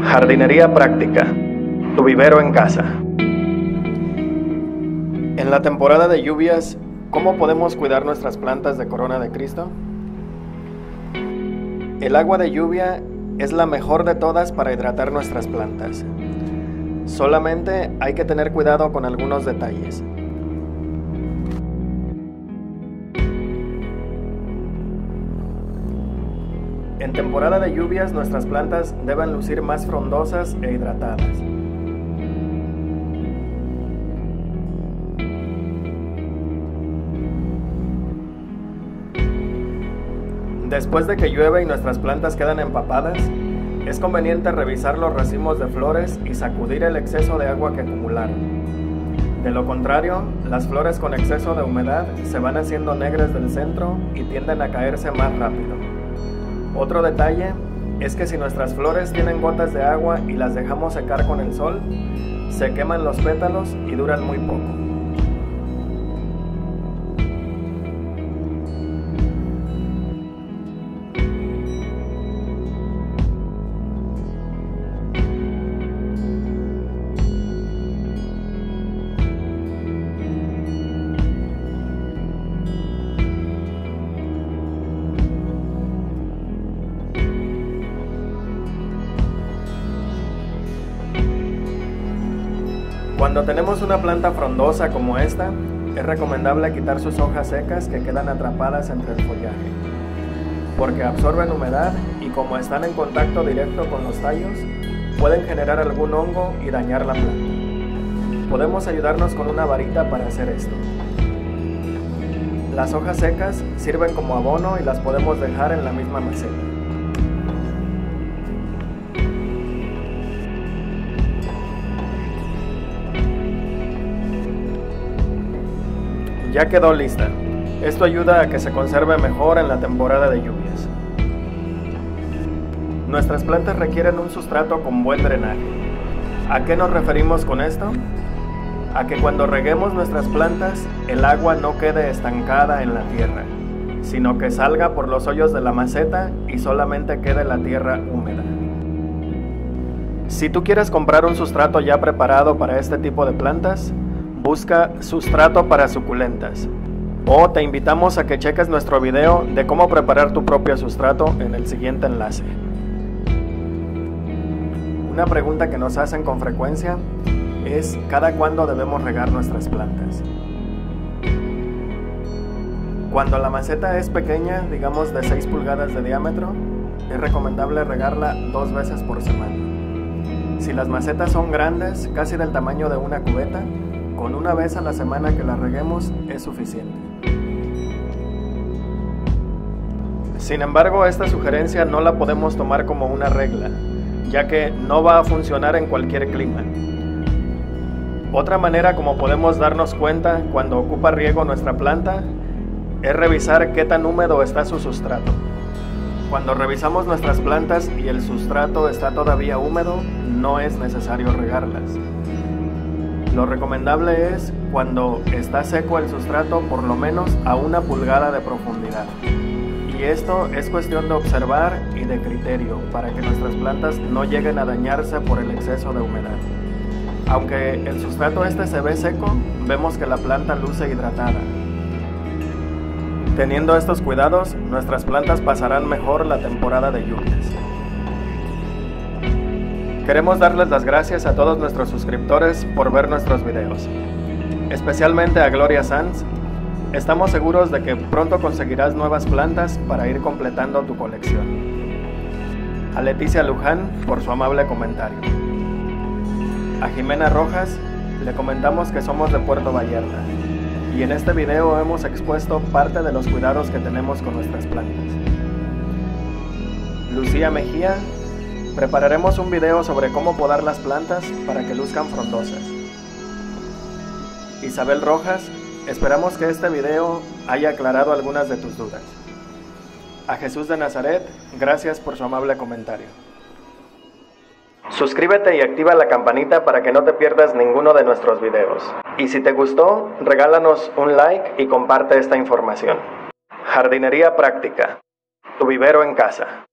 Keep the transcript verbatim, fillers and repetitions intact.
Jardinería práctica, tu vivero en casa. En la temporada de lluvias, ¿cómo podemos cuidar nuestras plantas de corona de Cristo? El agua de lluvia es la mejor de todas para hidratar nuestras plantas. Solamente hay que tener cuidado con algunos detalles. En temporada de lluvias, nuestras plantas deben lucir más frondosas e hidratadas. Después de que llueve y nuestras plantas quedan empapadas, es conveniente revisar los racimos de flores y sacudir el exceso de agua que acumularon. De lo contrario, las flores con exceso de humedad se van haciendo negras del centro y tienden a caerse más rápido. Otro detalle es que si nuestras flores tienen gotas de agua y las dejamos secar con el sol, se queman los pétalos y duran muy poco. Cuando tenemos una planta frondosa como esta, es recomendable quitar sus hojas secas que quedan atrapadas entre el follaje, porque absorben humedad y como están en contacto directo con los tallos, pueden generar algún hongo y dañar la planta. Podemos ayudarnos con una varita para hacer esto. Las hojas secas sirven como abono y las podemos dejar en la misma maceta. Ya quedó lista. Esto ayuda a que se conserve mejor en la temporada de lluvias. Nuestras plantas requieren un sustrato con buen drenaje. ¿A qué nos referimos con esto? A que cuando reguemos nuestras plantas, el agua no quede estancada en la tierra, sino que salga por los hoyos de la maceta y solamente quede la tierra húmeda. Si tú quieres comprar un sustrato ya preparado para este tipo de plantas, busca sustrato para suculentas, o te invitamos a que cheques nuestro video de cómo preparar tu propio sustrato en el siguiente enlace. Una pregunta que nos hacen con frecuencia es ¿cada cuándo debemos regar nuestras plantas? Cuando la maceta es pequeña, digamos de seis pulgadas de diámetro, es recomendable regarla dos veces por semana. Si las macetas son grandes, casi del tamaño de una cubeta, con una vez a la semana que la reguemos es suficiente. Sin embargo, esta sugerencia no la podemos tomar como una regla, ya que no va a funcionar en cualquier clima. Otra manera como podemos darnos cuenta cuando ocupa riego nuestra planta es revisar qué tan húmedo está su sustrato. Cuando revisamos nuestras plantas y el sustrato está todavía húmedo, no es necesario regarlas. Lo recomendable es cuando está seco el sustrato por lo menos a una pulgada de profundidad. Y esto es cuestión de observar y de criterio para que nuestras plantas no lleguen a dañarse por el exceso de humedad. Aunque el sustrato este se ve seco, vemos que la planta luce hidratada. Teniendo estos cuidados, nuestras plantas pasarán mejor la temporada de lluvias. Queremos darles las gracias a todos nuestros suscriptores por ver nuestros videos, especialmente a Gloria Sanz. Estamos seguros de que pronto conseguirás nuevas plantas para ir completando tu colección. A Leticia Luján por su amable comentario. A Jimena Rojas le comentamos que somos de Puerto Vallarta y en este video hemos expuesto parte de los cuidados que tenemos con nuestras plantas. Lucía Mejía, prepararemos un video sobre cómo podar las plantas para que luzcan frondosas. Isabel Rojas, esperamos que este video haya aclarado algunas de tus dudas. A Jesús de Nazaret, gracias por su amable comentario. Suscríbete y activa la campanita para que no te pierdas ninguno de nuestros videos. Y si te gustó, regálanos un like y comparte esta información. Jardinería práctica, tu vivero en casa.